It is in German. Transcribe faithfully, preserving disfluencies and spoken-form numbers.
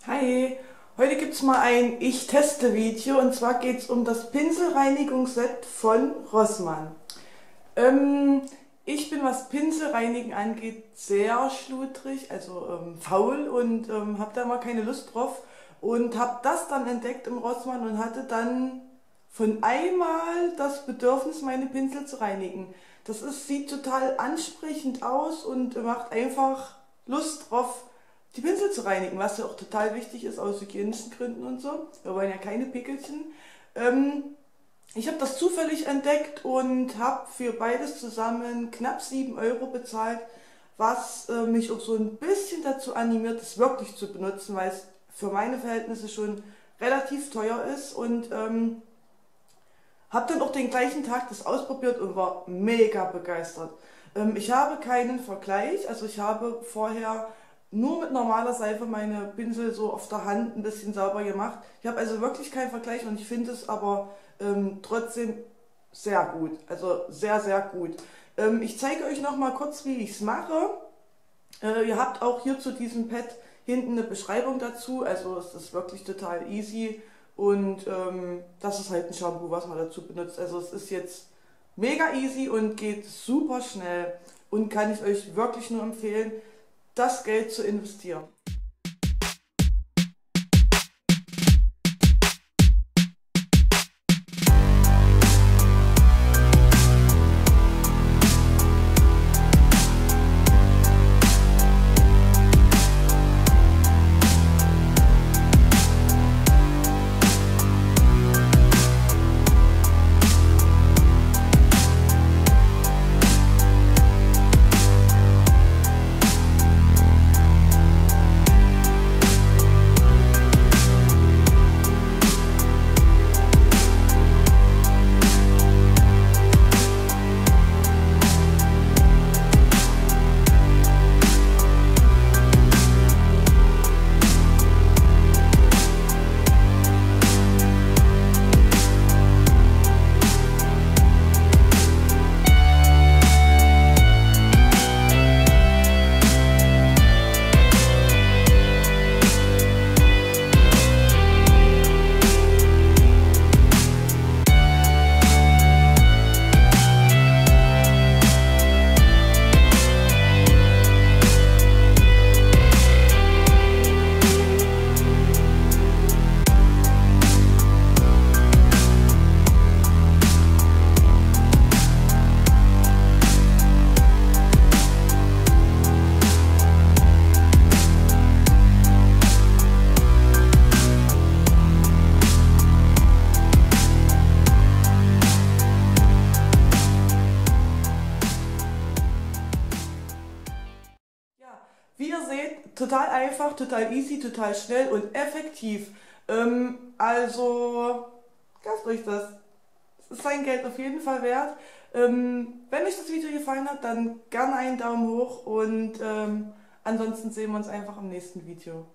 Hi, heute gibt es mal ein Ich-teste-Video und zwar geht es um das Pinselreinigungsset von Rossmann. Ähm, ich bin, was Pinselreinigen angeht, sehr schludrig, also ähm, faul und ähm, habe da mal keine Lust drauf und habe das dann entdeckt im Rossmann und hatte dann von einmal das Bedürfnis, meine Pinsel zu reinigen. Das ist, sieht total ansprechend aus und macht einfach Lust drauf, die Pinsel zu reinigen, was ja auch total wichtig ist aus hygienischen Gründen und so. Wir wollen ja keine Pickelchen. Ähm, ich habe das zufällig entdeckt und habe für beides zusammen knapp sieben Euro bezahlt, was äh, mich auch so ein bisschen dazu animiert, es wirklich zu benutzen, weil es für meine Verhältnisse schon relativ teuer ist und ähm, habe dann auch den gleichen Tag das ausprobiert und war mega begeistert. Ähm, ich habe keinen Vergleich, also ich habe vorher nur mit normaler Seife meine Pinsel so auf der Hand ein bisschen sauber gemacht. Ich habe also wirklich keinen Vergleich und ich finde es aber ähm, trotzdem sehr gut, also sehr, sehr gut. Ähm, ich zeige euch noch mal kurz, wie ich es mache. Äh, ihr habt auch hier zu diesem Pad hinten eine Beschreibung dazu, also es ist wirklich total easy und ähm, das ist halt ein Shampoo, was man dazu benutzt. Also es ist jetzt mega easy und geht super schnell und kann ich euch wirklich nur empfehlen, das Geld zu investieren. Wie ihr seht, total einfach, total easy, total schnell und effektiv. Ähm, also, kauft euch das. Es ist sein Geld auf jeden Fall wert. Ähm, wenn euch das Video gefallen hat, dann gerne einen Daumen hoch und ähm, ansonsten sehen wir uns einfach im nächsten Video.